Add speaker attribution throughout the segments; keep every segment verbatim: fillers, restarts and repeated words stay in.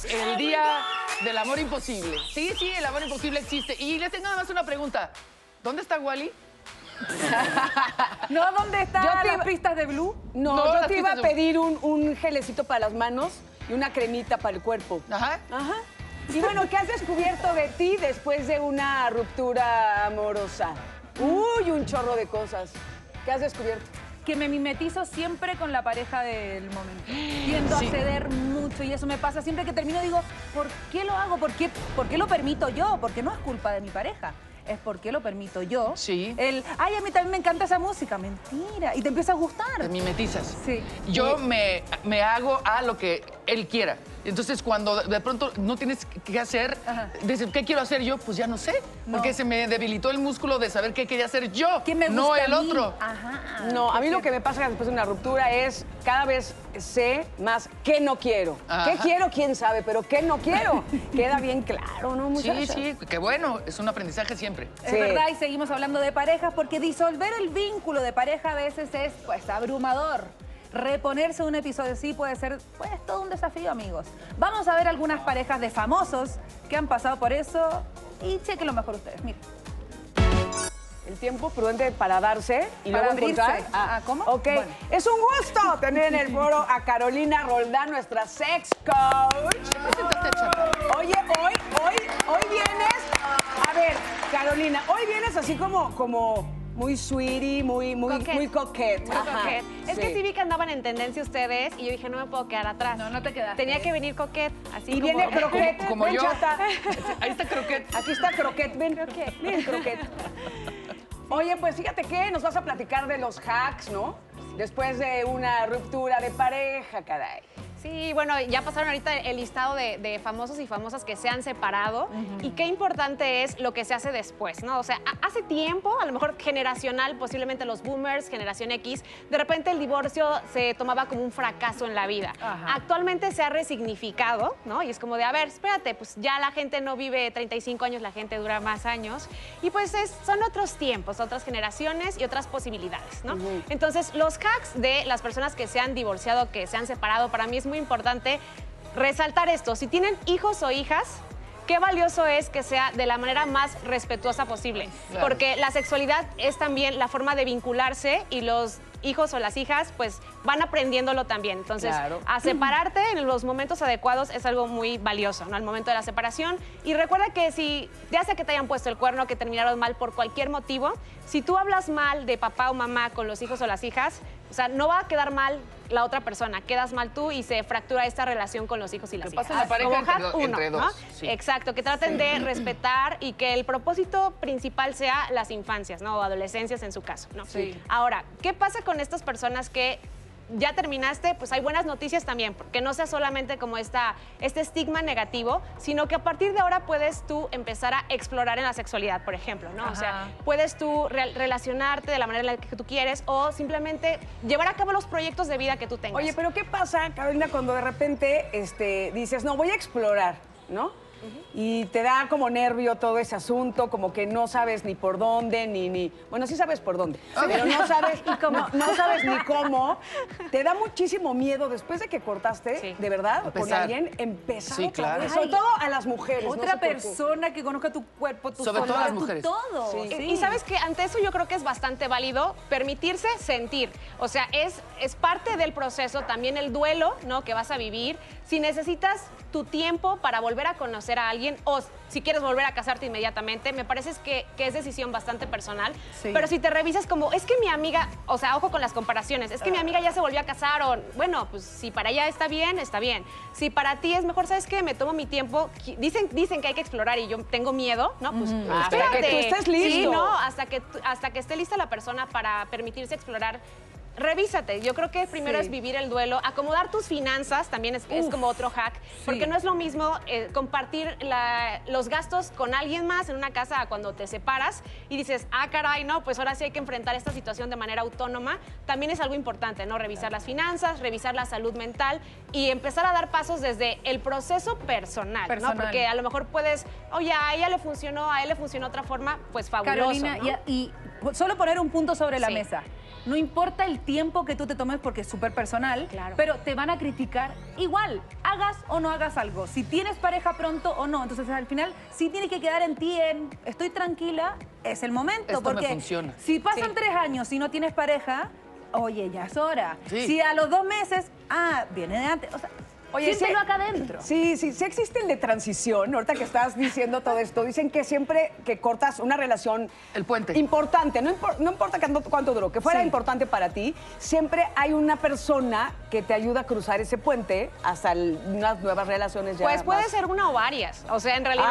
Speaker 1: el día del amor imposible. Sí, sí, el amor imposible existe. Y les tengo nada más una pregunta. ¿Dónde está Wally?
Speaker 2: ¿No? ¿Dónde están
Speaker 3: Yo te
Speaker 2: las
Speaker 3: iba-
Speaker 2: pistas de Blue?
Speaker 3: No,
Speaker 1: No,
Speaker 3: yo
Speaker 1: las
Speaker 3: te iba a
Speaker 1: pistas de-
Speaker 3: pedir un, un gelecito para las manos y una cremita para el cuerpo.
Speaker 1: Ajá.
Speaker 3: Ajá. Y bueno, ¿qué has descubierto de ti después de una ruptura amorosa? Uy, un chorro de cosas. ¿Qué has descubierto?
Speaker 2: Que me mimetizo siempre con la pareja del momento. Tiendo
Speaker 1: Sí.
Speaker 2: a ceder mucho y eso me pasa. Siempre que termino digo, ¿por qué lo hago? ¿Por qué, ¿Por qué lo permito yo? Porque no es culpa de mi pareja. Es porque lo permito yo.
Speaker 1: Sí.
Speaker 2: El, ay, a mí también me encanta esa música. Mentira. Y te empieza a gustar.
Speaker 1: Te mimetizas.
Speaker 2: Sí.
Speaker 1: Yo me, me hago a lo que él quiera. Entonces, cuando de pronto no tienes que hacer,
Speaker 2: Ajá.
Speaker 1: dices, ¿qué quiero hacer yo? Pues ya no sé.
Speaker 2: No.
Speaker 1: Porque se me debilitó el músculo de saber qué quería hacer yo,
Speaker 2: ¿Qué me gusta
Speaker 1: no el
Speaker 2: a mí?
Speaker 1: otro.
Speaker 2: Ajá.
Speaker 3: No, a mí lo que me pasa después de una ruptura es cada vez sé más qué no quiero.
Speaker 1: Ajá.
Speaker 3: ¿Qué quiero? ¿Quién sabe? Pero ¿qué no quiero? Queda bien claro, ¿no,
Speaker 1: Sí,
Speaker 3: muchachos?
Speaker 1: sí, qué bueno. Es un aprendizaje siempre.
Speaker 2: Es
Speaker 3: Sí.
Speaker 2: verdad, y seguimos hablando de parejas porque disolver el vínculo de pareja a veces es, pues, abrumador. Reponerse de un episodio así puede ser, pues, todo un desafío, amigos. Vamos a ver algunas parejas de famosos que han pasado por eso y chequen mejor ustedes. Miren.
Speaker 3: El tiempo prudente para darse y
Speaker 2: Para
Speaker 3: luego
Speaker 2: abrirse.
Speaker 3: encontrar.
Speaker 2: Ah, ¿cómo?
Speaker 3: Ok.
Speaker 2: Bueno.
Speaker 3: Es un gusto tener en el foro a Carolina Roldán, nuestra sex coach.
Speaker 1: Presentaste, chata.
Speaker 3: Oye, hoy, hoy, hoy vienes. A ver, Carolina, hoy vienes así como, como muy sweetie, muy, muy,
Speaker 4: Coquette.
Speaker 3: muy coquette.
Speaker 4: Muy
Speaker 3: Ajá,
Speaker 4: coquette. Es
Speaker 3: sí.
Speaker 4: que sí vi que andaban en tendencia ustedes y yo dije, no me puedo quedar atrás.
Speaker 2: No, no te quedaste.
Speaker 4: Tenía que venir coquette, así
Speaker 3: Y
Speaker 4: como...
Speaker 3: viene croquet.
Speaker 1: Como- como
Speaker 3: Ven,
Speaker 1: yo.
Speaker 3: chata.
Speaker 1: Ahí está croquet.
Speaker 3: Aquí está croquet, ven. Ven, croquet. Oye, pues fíjate que nos vas a platicar de los hacks, ¿no? Después de una ruptura de pareja, caray.
Speaker 4: Sí, bueno, ya pasaron ahorita el listado de, de famosos y famosas que se han separado y qué importante es lo que se hace después, ¿no? O sea, a- hace tiempo, a lo mejor generacional, posiblemente los boomers, generación X, de repente el divorcio se tomaba como un fracaso en la vida.
Speaker 2: Ajá.
Speaker 4: Actualmente se ha resignificado, ¿no? Y es como de, a ver, espérate, pues ya la gente no vive treinta y cinco años, la gente dura más años. Y pues es- son otros tiempos, otras generaciones y otras posibilidades, ¿no?
Speaker 3: Ujú.
Speaker 4: Entonces, los hacks de las personas que se han divorciado, que se han separado, para mí es muy importante resaltar esto. Si tienen hijos o hijas, qué valioso es que sea de la manera más respetuosa posible.
Speaker 1: Claro.
Speaker 4: Porque la sexualidad es también la forma de vincularse y los hijos o las hijas pues van aprendiéndolo también. Entonces,
Speaker 3: Claro.
Speaker 4: a separarte en los momentos adecuados es algo muy valioso, ¿no? Al momento de la separación. Y recuerda que si, ya sea que te hayan puesto el cuerno, que terminaron mal por cualquier motivo, si tú hablas mal de papá o mamá con los hijos o las hijas, o sea, no va a quedar mal la otra persona, quedas mal tú y se fractura esta relación con los hijos y las
Speaker 1: Que
Speaker 4: hijas.
Speaker 1: pasa en la pareja
Speaker 4: Como
Speaker 1: entre
Speaker 4: hack
Speaker 1: do-
Speaker 4: uno,
Speaker 1: entre
Speaker 4: ¿no?
Speaker 1: dos, sí.
Speaker 4: Exacto, que traten de respetar y que el propósito principal sea las infancias, ¿no? O adolescencias en su caso, ¿no?
Speaker 2: Sí.
Speaker 4: Ahora, ¿qué pasa con estas personas que ya terminaste? Pues hay buenas noticias también, porque no sea solamente como esta, este estigma negativo, sino que a partir de ahora puedes tú empezar a explorar en la sexualidad, por ejemplo, ¿no?
Speaker 2: Ajá.
Speaker 4: O sea, puedes tú re- relacionarte de la manera en la que tú quieres o simplemente llevar a cabo los proyectos de vida que tú tengas.
Speaker 3: Oye, pero ¿qué pasa, Carolina, cuando de repente este, dices, no, voy a explorar, ¿no? Y te da como nervio todo ese asunto, como que no sabes ni por dónde, ni, ni... Bueno, sí sabes por dónde, pero no sabes, no, no sabes ni cómo. Te da muchísimo miedo después de que cortaste,
Speaker 4: Sí.
Speaker 3: de verdad, con
Speaker 1: Empezar.
Speaker 3: alguien, empezar
Speaker 1: Sí,
Speaker 3: otra
Speaker 1: claro.
Speaker 3: vez. Sobre
Speaker 2: Ay,
Speaker 3: todo a las mujeres. no
Speaker 2: Otra
Speaker 3: sé por qué.
Speaker 2: persona que conozca tu cuerpo, tu
Speaker 1: Sobre todo
Speaker 2: forma,
Speaker 1: las
Speaker 2: tu
Speaker 1: mujeres.
Speaker 2: todo.
Speaker 3: Sí.
Speaker 4: Y- Y sabes que ante eso yo creo que es bastante válido permitirse sentir. O sea, es, es parte del proceso también el duelo, ¿no? Que vas a vivir. Si necesitas tu tiempo para volver a conocer a alguien o si quieres volver a casarte inmediatamente, me parece que, que es decisión bastante personal.
Speaker 2: Sí.
Speaker 4: Pero si te revisas como, es que mi amiga, o sea, ojo con las comparaciones, es que mi amiga ya se volvió a casar o, bueno, pues si para ella está bien, está bien. Si para ti es mejor, ¿sabes qué? Me tomo mi tiempo. Dicen, dicen que hay que explorar y yo tengo miedo, ¿no? Pues
Speaker 3: Hasta
Speaker 4: espérate.
Speaker 3: que tú estés listo.
Speaker 4: Sí, no, hasta que, tú- hasta que esté lista la persona para permitirse explorar. Revísate, yo creo que primero
Speaker 2: Sí.
Speaker 4: es vivir el duelo, acomodar tus finanzas también es, es como otro hack, porque no es lo mismo eh, compartir la- los gastos con alguien más en una casa a cuando te separas y dices, ah, caray, no, pues ahora sí hay que enfrentar esta situación de manera autónoma, también es algo importante, ¿no? Revisar las finanzas, revisar la salud mental y empezar a dar pasos desde el proceso personal,
Speaker 2: Personal.
Speaker 4: ¿no? Porque a lo mejor puedes, oye, a ella le funcionó, a él le funcionó otra forma, pues fabuloso,
Speaker 2: Carolina,
Speaker 4: ¿no?
Speaker 2: y, y solo poner un punto sobre la
Speaker 4: Sí.
Speaker 2: mesa. No importa el tiempo que tú te tomes porque es súper personal,
Speaker 4: Claro.
Speaker 2: pero te van a criticar igual, hagas o no hagas algo. Si tienes pareja pronto o no. Entonces, al final, sí tiene que quedar en ti en estoy tranquila, es el momento.
Speaker 1: Esto me
Speaker 2: porque
Speaker 1: funciona.
Speaker 2: si pasan
Speaker 4: Sí.
Speaker 2: tres años y no tienes pareja, oye, ya es hora.
Speaker 1: Sí.
Speaker 2: Si a los dos meses, ah, viene de antes. O sea,
Speaker 3: Oye,
Speaker 2: siéntelo
Speaker 3: sí-
Speaker 2: acá adentro.
Speaker 3: Sí, sí, sí existe el de transición. Ahorita que estás diciendo todo esto, dicen que siempre que cortas una relación
Speaker 1: El puente.
Speaker 3: importante, no, impor- no importa cuánto, cuánto duró, que fuera
Speaker 2: Sí.
Speaker 3: importante para ti, siempre hay una persona que te ayuda a cruzar ese puente hasta el- unas nuevas relaciones ya
Speaker 4: Pues puede
Speaker 3: más-
Speaker 4: ser una o varias. O sea, en realidad.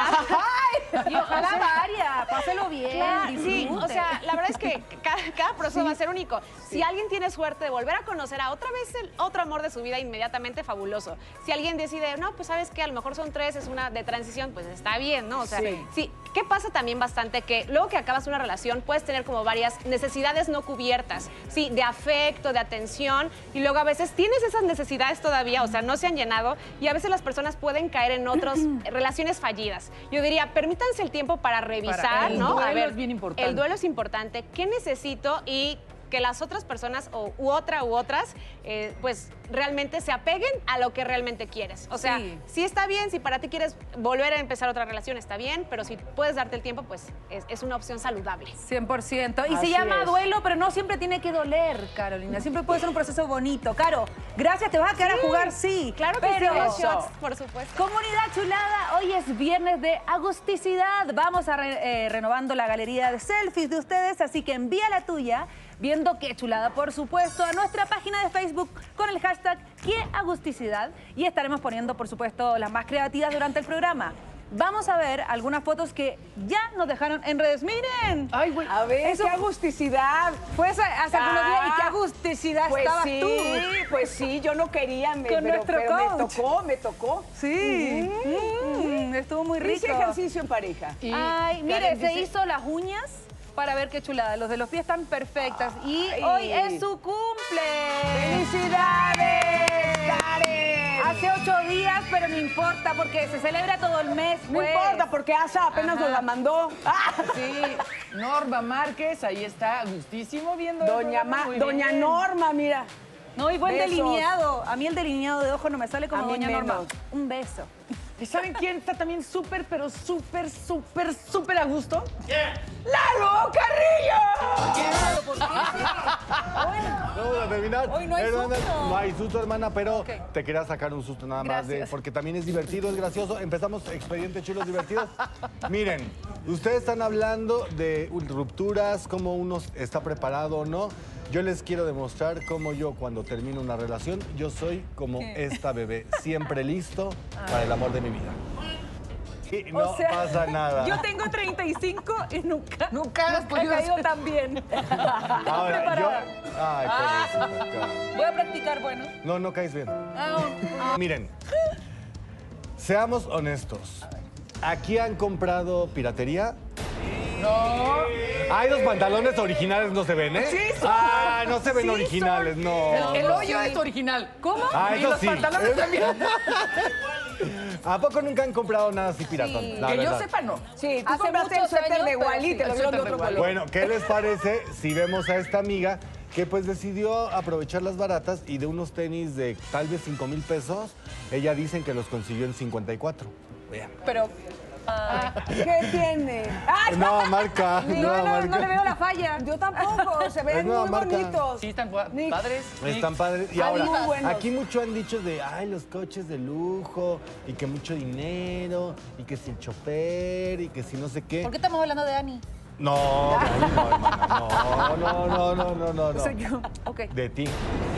Speaker 2: Y ojalá varias, páselo bien,
Speaker 4: Claro, sí,
Speaker 2: disfrute.
Speaker 4: o sea, la verdad es que cada, cada proceso va a ser único. Si alguien tiene suerte de volver a conocer a otra vez el otro amor de su vida, inmediatamente fabuloso. Si alguien decide, no, pues sabes que a lo mejor son tres, es una de transición, pues está bien, ¿no? O sea,
Speaker 3: Sí.
Speaker 4: sí. ¿Qué pasa también bastante? Que luego que acabas una relación puedes tener como varias necesidades no cubiertas, sí, de afecto, de atención, y luego a veces tienes esas necesidades todavía, o sea, no se han llenado, y a veces las personas pueden caer en otras relaciones fallidas. Yo diría, permítanse el tiempo para revisar,
Speaker 1: Para- el
Speaker 4: ¿no?
Speaker 1: duelo es bien importante.
Speaker 4: El duelo es importante. ¿Qué necesito? Y que las otras personas, o u otra u otras, eh, pues realmente se apeguen a lo que realmente quieres. O sea,
Speaker 2: Sí.
Speaker 4: sí está bien, si para ti quieres volver a empezar otra relación, está bien, pero si puedes darte el tiempo, pues es, es una opción saludable.
Speaker 2: cien por ciento. Y
Speaker 3: Así
Speaker 2: se llama
Speaker 3: es.
Speaker 2: duelo, pero no siempre tiene que doler, Carolina. Siempre puede ser un proceso bonito. Caro, gracias, te vas a quedar a jugar, sí.
Speaker 4: Claro que
Speaker 2: pero...
Speaker 4: sí, los shots, por supuesto.
Speaker 2: Comunidad chulada, hoy es viernes de agusticidad. Vamos a re- eh, renovando la galería de selfies de ustedes, así que envía la tuya, viendo qué chulada, por supuesto, a nuestra página de Facebook con el hashtag qué agusticidad y estaremos poniendo, por supuesto, las más creativas durante el programa. Vamos a ver algunas fotos que ya nos dejaron en redes. ¡Miren!
Speaker 1: Ay, güey.
Speaker 3: A ver,
Speaker 2: Eso-
Speaker 3: qué agusticidad.
Speaker 2: Fue hace, hace algunos días y qué
Speaker 3: Ah,
Speaker 2: agusticidad
Speaker 3: Pues
Speaker 2: estabas
Speaker 3: sí,
Speaker 2: tú.
Speaker 3: pues sí, yo no quería, me,
Speaker 2: Con
Speaker 3: pero,
Speaker 2: nuestro
Speaker 3: pero me
Speaker 2: coach.
Speaker 3: tocó, me tocó.
Speaker 2: Sí, Mm, estuvo muy rico.
Speaker 3: Hice ejercicio en pareja.
Speaker 1: Y
Speaker 2: Ay, mire,
Speaker 1: Karen
Speaker 2: se
Speaker 1: dice-
Speaker 2: hizo las uñas para ver qué chulada. Los de los pies están perfectas. Y
Speaker 3: Ay.
Speaker 2: hoy es su cumple.
Speaker 3: ¡Felicidades, Karen!
Speaker 2: Hace ocho días, pero no importa porque se celebra todo el mes.
Speaker 3: No
Speaker 2: pues.
Speaker 3: importa, porque Asa apenas
Speaker 1: Ajá.
Speaker 3: nos la mandó. ¡Ah!
Speaker 1: Sí, Norma Márquez, ahí está, gustísimo viendo el
Speaker 3: Doña,
Speaker 1: programa,
Speaker 3: Ma-
Speaker 1: muy
Speaker 3: Doña
Speaker 1: bien.
Speaker 3: Norma, mira.
Speaker 2: No, y buen
Speaker 3: Besos.
Speaker 2: delineado. A mí el delineado de ojo no me sale como
Speaker 3: A mí
Speaker 2: Doña
Speaker 3: menos.
Speaker 2: Norma. Un beso.
Speaker 1: ¿Y saben quién está también súper, pero súper, súper, súper a gusto?
Speaker 3: ¡Lalo Carrillo!
Speaker 5: Vamos a terminar.
Speaker 2: Hoy no hay
Speaker 5: Hermana,
Speaker 2: susto.
Speaker 5: No hay susto, hermana, pero
Speaker 2: Ok.
Speaker 5: te quería sacar un susto nada más, de,
Speaker 2: Gracias.
Speaker 5: porque también es divertido, es gracioso. Empezamos Expedientes Chulos Divertidos. Miren, ustedes están hablando de rupturas, cómo uno está preparado o no. Yo les quiero demostrar cómo yo, cuando termino una relación, yo soy como esta bebé, siempre listo para el amor de mi vida. Y no
Speaker 2: O sea,
Speaker 5: pasa nada.
Speaker 2: Yo tengo treinta y cinco y nunca,
Speaker 1: Nunca has
Speaker 2: he
Speaker 1: podido
Speaker 2: caído
Speaker 1: hacer-
Speaker 2: tan bien.
Speaker 5: Ahora, yo...
Speaker 2: preparada.
Speaker 5: Ay, pobrecita.
Speaker 2: Voy a practicar, bueno.
Speaker 5: No, no caes bien.
Speaker 2: Ah,
Speaker 5: Miren, seamos honestos. ¿Aquí han comprado piratería?
Speaker 1: No.
Speaker 5: Ay, los pantalones originales no se ven, ¿eh?
Speaker 1: Sí son.
Speaker 5: Ah, no se ven
Speaker 1: Sí
Speaker 5: originales,
Speaker 1: son.
Speaker 5: no.
Speaker 1: El, el hoyo es original.
Speaker 2: ¿Cómo?
Speaker 5: Ah,
Speaker 1: y
Speaker 5: eso
Speaker 1: los
Speaker 5: sí.
Speaker 1: pantalones también.
Speaker 5: ¿A poco nunca han comprado nada así piratón?
Speaker 2: Sí.
Speaker 5: La
Speaker 1: Que yo
Speaker 5: verdad.
Speaker 1: sepa, no.
Speaker 3: Sí, tú
Speaker 2: Hace
Speaker 3: compraste el
Speaker 2: muchos
Speaker 3: suéter
Speaker 2: años,
Speaker 3: de
Speaker 2: pero
Speaker 3: Wally y
Speaker 2: sí.
Speaker 3: te lo
Speaker 1: El
Speaker 3: dieron de
Speaker 1: suéter de
Speaker 3: otro
Speaker 1: Wally.
Speaker 3: color.
Speaker 5: Bueno, ¿qué les parece si vemos a esta amiga que pues decidió aprovechar las baratas y de unos tenis de tal vez cinco mil pesos, ella dicen que los consiguió en cincuenta y cuatro? Vean.
Speaker 2: pero...
Speaker 3: ¿Qué tiene? ¡Ay!
Speaker 5: Nueva marca,
Speaker 2: No,
Speaker 5: nueva
Speaker 2: no,
Speaker 5: marca.
Speaker 2: no le veo la falla.
Speaker 3: Yo tampoco, se
Speaker 5: Es
Speaker 3: ven
Speaker 5: nueva
Speaker 3: muy
Speaker 5: marca.
Speaker 3: bonitos.
Speaker 1: Sí, están gua-
Speaker 3: Nick.
Speaker 1: padres.
Speaker 5: Están padres. Y
Speaker 3: Ay,
Speaker 5: ahora,
Speaker 3: muy buenos.
Speaker 5: aquí mucho han dicho de, ay, los coches de lujo, y que mucho dinero, y que si el chofer, y que si no sé qué.
Speaker 2: ¿Por qué estamos hablando de Ani?
Speaker 5: No, Dani, no, hermana, no, no, no, no, no, no, no.
Speaker 2: Soy yo. Ok.
Speaker 5: De ti.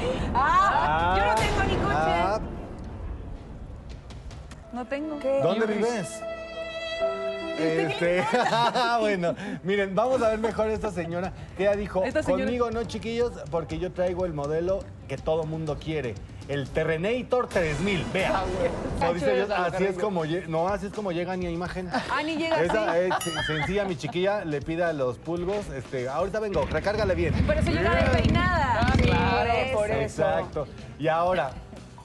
Speaker 2: Ah, yo no tengo ni coche.
Speaker 5: Ah,
Speaker 2: No tengo.
Speaker 5: ¿Dónde
Speaker 1: Iris.
Speaker 5: vives? Este, bueno, miren, vamos a ver mejor a esta señora que ella dijo,
Speaker 2: Esta señora-
Speaker 5: conmigo no, chiquillos, porque yo traigo el modelo que todo mundo quiere, el Terrenator tres mil, vea. Como dice Dios, así es como, lle- no, así es como llega ni a imagen.
Speaker 2: Ani llega
Speaker 5: Esa
Speaker 2: así.
Speaker 5: es sen- sencilla, mi chiquilla, le pide a los pulgos, este, ahorita vengo, recárgale bien.
Speaker 2: Por eso llega despeinada.
Speaker 1: Ah, claro,
Speaker 3: por eso.
Speaker 5: Exacto. Y ahora,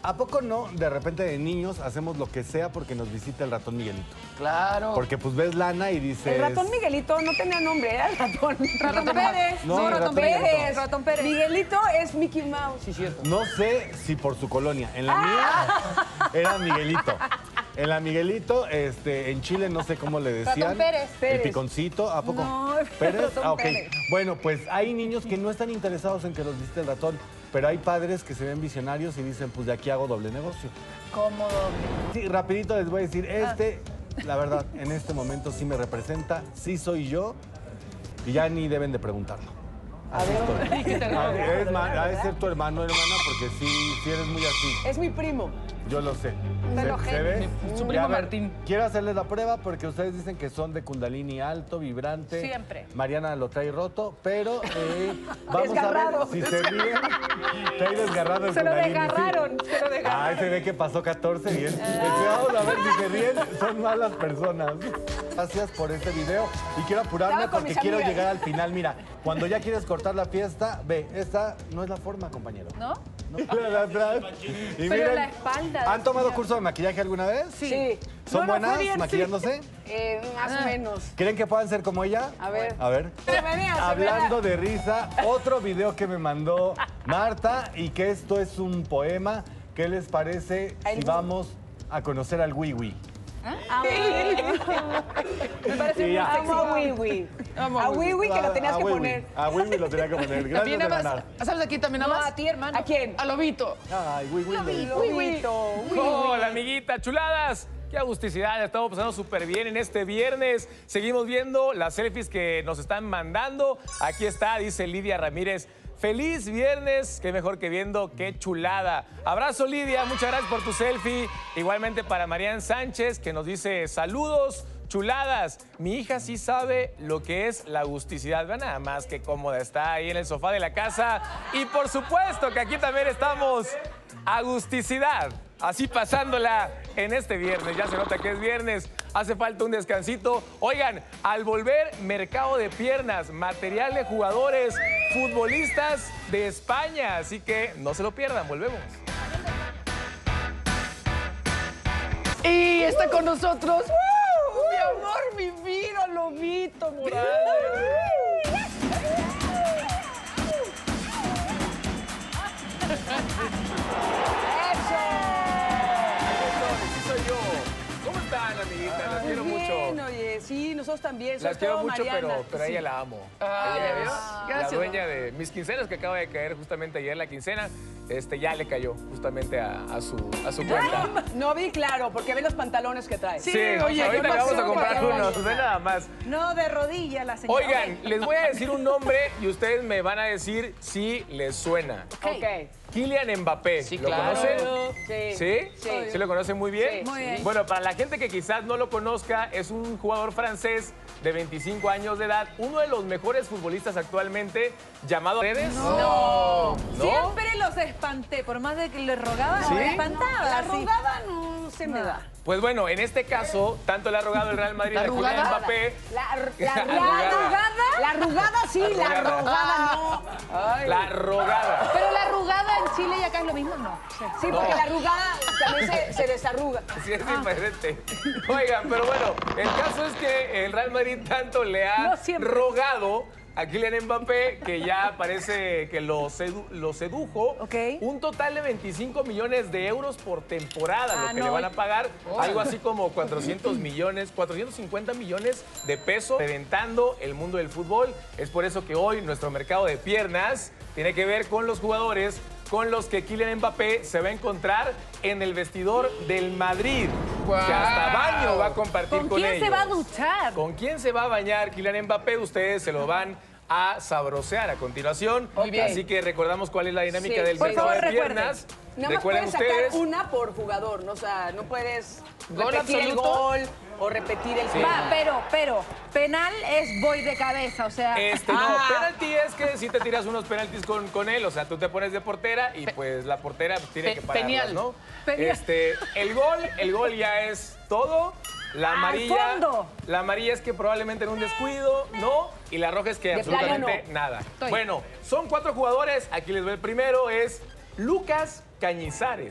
Speaker 5: ¿A poco no, de repente de niños, hacemos lo que sea porque nos visita el ratón Miguelito?
Speaker 1: Claro.
Speaker 5: Porque pues ves lana y dices...
Speaker 3: El ratón Miguelito no tenía nombre, era el ratón.
Speaker 2: Ratón Pérez.
Speaker 5: No,
Speaker 2: No,
Speaker 5: el
Speaker 2: Ratón
Speaker 5: ratón
Speaker 2: Pérez.
Speaker 5: Miguelito.
Speaker 2: Ratón Pérez.
Speaker 3: Miguelito es Mickey Mouse.
Speaker 1: Sí, cierto.
Speaker 5: No sé si por su colonia. En la mía era Miguelito. En la Miguelito, este, en Chile no sé cómo le decían.
Speaker 2: Ratón Pérez.
Speaker 5: El
Speaker 3: Pérez.
Speaker 5: piconcito, ¿a poco?
Speaker 2: No,
Speaker 5: ¿Pérez?
Speaker 2: Ratón
Speaker 5: Ah, ok.
Speaker 2: Pérez.
Speaker 5: Bueno, pues hay niños que no están interesados en que los visite el ratón, pero hay padres que se ven visionarios y dicen, pues de aquí hago doble negocio.
Speaker 2: ¿Cómo doble?
Speaker 5: Sí, rapidito les voy a decir, este, la verdad, en este momento sí me representa, sí soy yo, y ya ni deben de preguntarlo. Así estoy. Ah, es ma- ha de ser tu hermano, hermana, porque sí, sí eres muy así.
Speaker 3: Es mi primo.
Speaker 5: Yo lo sé.
Speaker 2: Me
Speaker 5: ¿Se,
Speaker 2: enojé.
Speaker 5: se ve?
Speaker 1: Su
Speaker 5: Y
Speaker 1: primo
Speaker 5: a ver,
Speaker 1: Martín.
Speaker 5: Quiero hacerles la prueba porque ustedes dicen que son de Kundalini alto, vibrante.
Speaker 2: Siempre.
Speaker 5: Mariana lo trae roto, pero eh, vamos
Speaker 3: Desgarrado.
Speaker 5: a ver si se ríen. Trae desgarrado el
Speaker 2: Se lo
Speaker 5: Kundalini, sí.
Speaker 2: desgarraron, se lo desgarraron.
Speaker 5: Ay, se ve que pasó catorce bien. Vamos a ver si se ríen. Son malas personas. Gracias por este video. Y quiero apurarme
Speaker 3: Estaba con
Speaker 5: porque
Speaker 3: mis
Speaker 5: quiero
Speaker 3: amigas.
Speaker 5: llegar al final. Mira, cuando ya quieres cortar la fiesta, ve, esta no es la forma, compañero.
Speaker 2: ¿No?
Speaker 5: La de atrás. Y
Speaker 2: Pero la espalda del
Speaker 5: ¿han tomado
Speaker 2: señor.
Speaker 5: curso de maquillaje alguna vez?
Speaker 3: Sí.
Speaker 5: ¿Son
Speaker 3: No, no, fue
Speaker 5: buenas
Speaker 3: bien, sí.
Speaker 5: maquillándose?
Speaker 3: Eh, más o menos.
Speaker 5: ¿Creen que puedan ser como ella?
Speaker 3: A ver.
Speaker 5: A ver.
Speaker 3: Se menea, se
Speaker 5: Hablando de risa, otro video que me mandó Marta y que esto es un poema. ¿Qué les parece
Speaker 3: El
Speaker 5: si
Speaker 3: Wii.
Speaker 5: vamos a conocer al Wiwi?
Speaker 2: Me parece
Speaker 5: Sí,
Speaker 2: muy
Speaker 5: ya.
Speaker 3: Amo a Wiwi.
Speaker 1: Amo
Speaker 3: A
Speaker 1: a Wiwi.
Speaker 3: Wiwi que lo tenías
Speaker 5: A
Speaker 3: que
Speaker 5: Wiwi.
Speaker 3: poner.
Speaker 5: A Wiwi lo tenía que poner. Gracias,
Speaker 1: También nada
Speaker 5: hermana.
Speaker 1: más. ¿Sabes aquí también nada
Speaker 2: No,
Speaker 1: más?
Speaker 2: a ti, hermano.
Speaker 3: ¿A quién?
Speaker 1: A Lobito.
Speaker 5: Ay, Wiwi. lo-
Speaker 3: Wiwito.
Speaker 6: Hola, amiguita, chuladas. Qué agusticidad, estamos pasando súper bien en este viernes. Seguimos viendo las selfies que nos están mandando. Aquí está, dice Lidia Ramírez. Feliz viernes, qué mejor que viendo, qué chulada. Abrazo, Lidia, muchas gracias por tu selfie. Igualmente para Marian Sánchez, que nos dice saludos, chuladas. Mi hija sí sabe lo que es la agusticidad. Vean nada más qué cómoda está ahí en el sofá de la casa. Y por supuesto que aquí también estamos, agusticidad. Así pasándola en este viernes. Ya se nota que es viernes. Hace falta un descansito. Oigan, al volver, mercado de piernas, material de jugadores, futbolistas de España. Así que no se lo pierdan. Volvemos.
Speaker 1: Y está con nosotros. ¡uh! Mi amor, mi vida, Lobito Morales.
Speaker 6: Sí soy yo. ¿Cómo están, amiguitas? Las quiero
Speaker 3: Bien,
Speaker 6: mucho.
Speaker 3: oye, sí, nosotros también. sobre
Speaker 6: Las quiero
Speaker 3: todo
Speaker 6: mucho,
Speaker 3: Mariana.
Speaker 6: pero, pero a
Speaker 3: Sí.
Speaker 6: ella la amo.
Speaker 1: Ah,
Speaker 6: ella
Speaker 1: ¿ya vio?
Speaker 6: es
Speaker 1: Gracias,
Speaker 6: la dueña de mis quincenas, que acaba de caer justamente ayer la quincena. Este, ya le cayó justamente a, a su, a su cuenta.
Speaker 3: No vi claro, porque ve los pantalones que trae.
Speaker 1: Sí,
Speaker 6: Sí,
Speaker 1: oye,
Speaker 6: ahorita
Speaker 1: ¿qué
Speaker 6: le vamos a
Speaker 1: pasó,
Speaker 6: comprar
Speaker 1: patrón?
Speaker 6: unos, ve nada más.
Speaker 2: No, de rodilla la señora.
Speaker 6: Oigan, les voy a decir un nombre y ustedes me van a decir si les suena.
Speaker 3: Ok.
Speaker 6: Kylian Mbappé.
Speaker 1: Sí,
Speaker 6: ¿Lo
Speaker 1: claro.
Speaker 6: conocen?
Speaker 3: Sí.
Speaker 6: ¿Sí?
Speaker 3: Sí.
Speaker 6: ¿Sí lo conocen muy bien?
Speaker 3: Sí.
Speaker 2: Muy bien.
Speaker 6: Bueno, para la gente que quizás no lo conozca, es un jugador francés de veinticinco años de edad, uno de los mejores futbolistas actualmente, llamado Redes.
Speaker 2: No.
Speaker 6: ¿No?
Speaker 2: Siempre los espanté, por más de que le rogaba,
Speaker 6: ¿Sí?
Speaker 2: me espantaba.
Speaker 3: La
Speaker 2: sí.
Speaker 3: rogada no se me da.
Speaker 6: Pues bueno, en este caso, tanto le ha rogado el Real Madrid
Speaker 1: ¿La
Speaker 6: a Kylian
Speaker 1: arrugada?
Speaker 6: Mbappé.
Speaker 3: La, la,
Speaker 6: La
Speaker 3: la
Speaker 6: arrugada.
Speaker 3: rogada. La rogada sí, la
Speaker 6: Arrugada.
Speaker 3: rogada no. Ay.
Speaker 6: La rogada.
Speaker 2: Pero la arrugada en Chile y acá es lo mismo, no.
Speaker 3: Sí, porque la arrugada también se, se desarruga.
Speaker 6: Sí, es diferente. Oigan, pero bueno, el caso es que el Real Madrid tanto le ha
Speaker 2: No siempre.
Speaker 6: rogado a Kylian Mbappé que ya parece que lo, sedu- lo sedujo.
Speaker 2: Ok.
Speaker 6: Un total de veinticinco millones de euros por temporada,
Speaker 2: Ah,
Speaker 6: lo que
Speaker 2: no.
Speaker 6: le van a pagar. Algo así como cuatrocientos millones, cuatrocientos cincuenta millones de pesos, reventando el mundo del fútbol. Es por eso que hoy nuestro mercado de piernas tiene que ver con los jugadores con los que Kylian Mbappé se va a encontrar en el vestidor del Madrid.
Speaker 1: ¡Guau!
Speaker 6: Que hasta baño va a compartir
Speaker 2: ¿Con
Speaker 6: con,
Speaker 2: quién
Speaker 6: ellos.
Speaker 2: se va a duchar?
Speaker 6: ¿Con quién se va a bañar Kylian Mbappé? Ustedes se lo van a sabrosear a continuación.
Speaker 1: Muy bien.
Speaker 6: Así que recordamos cuál es la dinámica
Speaker 3: Sí.
Speaker 6: del
Speaker 2: Por
Speaker 6: mercado
Speaker 2: favor,
Speaker 6: de
Speaker 2: recuerden.
Speaker 6: piernas.
Speaker 3: Nada más
Speaker 6: Recuerden
Speaker 3: puedes sacar
Speaker 6: ustedes.
Speaker 3: una por jugador, ¿no? O sea, no puedes
Speaker 1: ¿Gol
Speaker 3: repetir el
Speaker 1: absoluto?
Speaker 3: gol o repetir el
Speaker 2: Va, pero, pero, penal es voy de cabeza, o sea.
Speaker 6: Este, no,
Speaker 3: Ah.
Speaker 6: penalti es que si te tiras unos penaltis con, con él, o sea, tú te pones de portera y pues la portera tiene
Speaker 1: Pe-
Speaker 6: que pararlas,
Speaker 1: penial.
Speaker 6: ¿no?
Speaker 2: Penial.
Speaker 6: Este, el gol, el gol ya es todo. La
Speaker 2: ¡Al
Speaker 6: amarilla,
Speaker 2: fondo!
Speaker 6: la amarilla es que probablemente en un descuido, ¿no? Y la roja es que
Speaker 3: De
Speaker 6: absolutamente
Speaker 3: plano no.
Speaker 6: nada.
Speaker 2: Estoy.
Speaker 6: Bueno, son cuatro jugadores. Aquí les veo el primero, es Lucas Cañizares.